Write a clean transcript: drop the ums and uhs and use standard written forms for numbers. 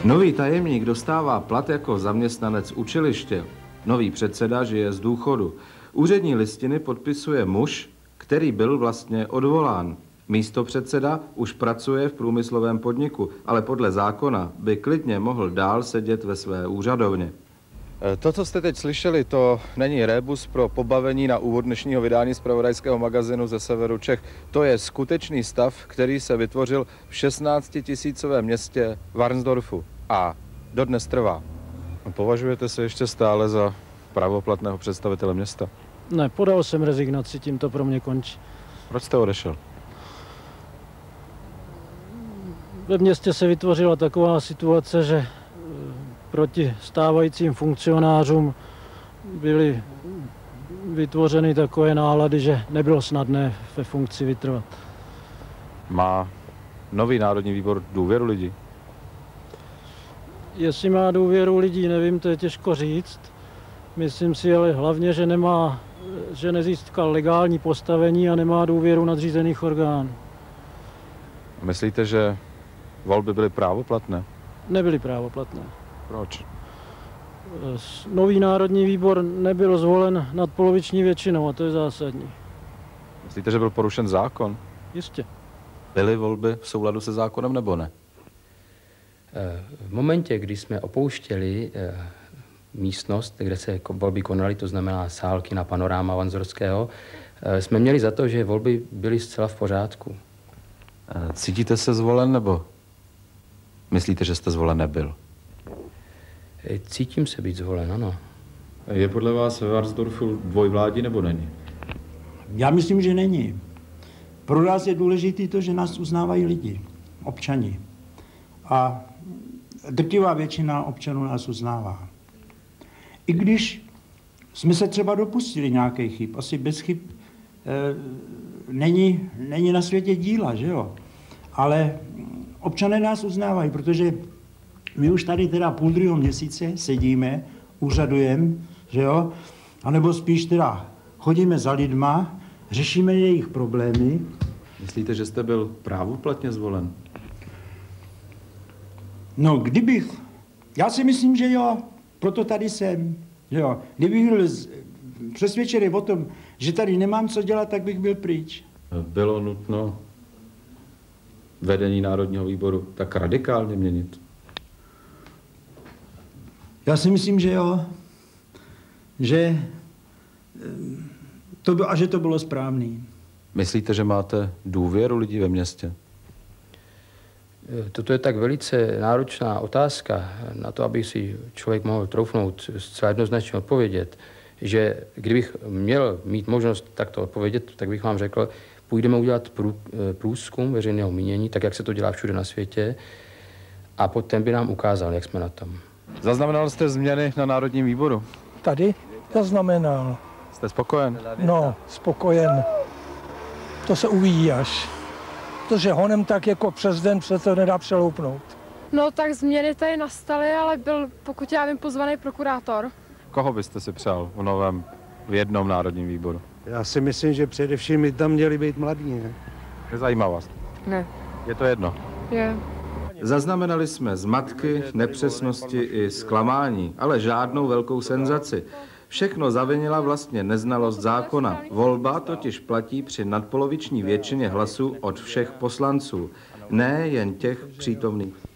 Nový tajemník dostává plat jako zaměstnanec učiliště. Nový předseda žije z důchodu. Úřední listiny podpisuje muž, který byl vlastně odvolán. Místopředseda už pracuje v průmyslovém podniku, ale podle zákona by klidně mohl dál sedět ve své úřadovně. To, co jste teď slyšeli, to není rébus pro pobavení na úvod dnešního vydání zpravodajského magazinu ze severu Čech. To je skutečný stav, který se vytvořil v 16 000 městě Varnsdorfu a dodnes trvá. Považujete se ještě stále za právoplatného představitele města? Ne, podal jsem rezignaci, tím to pro mě končí. Proč jste odešel? Ve městě se vytvořila taková situace, že proti stávajícím funkcionářům byly vytvořeny takové nálady, že nebylo snadné ve funkci vytrvat. Má nový Národní výbor důvěru lidí? Jestli má důvěru lidí, nevím, to je těžko říct. Myslím si ale hlavně, že nezískal legální postavení a nemá důvěru nadřízených orgánů. Myslíte, že volby byly právoplatné? Nebyly právoplatné. Proč? Nový Národní výbor nebyl zvolen nadpoloviční většinou a to je zásadní. Myslíte, že byl porušen zákon? Jistě. Byly volby v souladu se zákonem nebo ne? V momentě, kdy jsme opouštěli místnost, kde se volby konaly, to znamená sálky na panoráma Varnsdorského, jsme měli za to, že volby byly zcela v pořádku. Cítíte se zvolen nebo myslíte, že jste zvolen nebyl? Cítím se být zvolen, ano. Je podle vás ve Varnsdorfu dvojvládí nebo není? Já myslím, že není. Pro nás je důležité to, že nás uznávají lidi, občani. A drtivá většina občanů nás uznává. I když jsme se třeba dopustili nějakých chyb, asi bez chyb není na světě díla, že jo? Ale občané nás uznávají, protože my už tady teda 1,5 měsíce sedíme, úřadujeme, že jo? A nebo spíš teda chodíme za lidma, řešíme jejich problémy. Myslíte, že jste byl právoplatně zvolen? No, já si myslím, že jo, proto tady jsem, jo. Kdybych byl přesvědčený o tom, že tady nemám co dělat, tak bych byl pryč. Bylo nutno vedení Národního výboru tak radikálně měnit? Já si myslím, že jo, že to bylo správný. Myslíte, že máte důvěru lidí ve městě? Toto je tak velice náročná otázka na to, aby si člověk mohl troufnout zcela jednoznačně odpovědět, že kdybych měl mít možnost takto odpovědět, tak bych vám řekl, půjdeme udělat průzkum veřejného mínění, tak jak se to dělá všude na světě, a potom by nám ukázal, jak jsme na tom. Zaznamenal jste změny na Národním výboru? Tady zaznamenal. Jste spokojen? No, spokojen. To se uvidí až. Protože honem tak jako přes den přece nedá přeloupnout. No tak změny tady nastaly, ale byl, pokud já vím, pozvaný prokurátor. Koho byste si přál v jednom Národním výboru? Já si myslím, že především by tam měli být mladí, ne? Nezajímá vás? Ne. Je to jedno? Je. Zaznamenali jsme zmatky, nepřesnosti i zklamání, ale žádnou velkou senzaci. Všechno zavinila vlastně neznalost zákona. Volba totiž platí při nadpoloviční většině hlasů od všech poslanců, ne jen těch přítomných.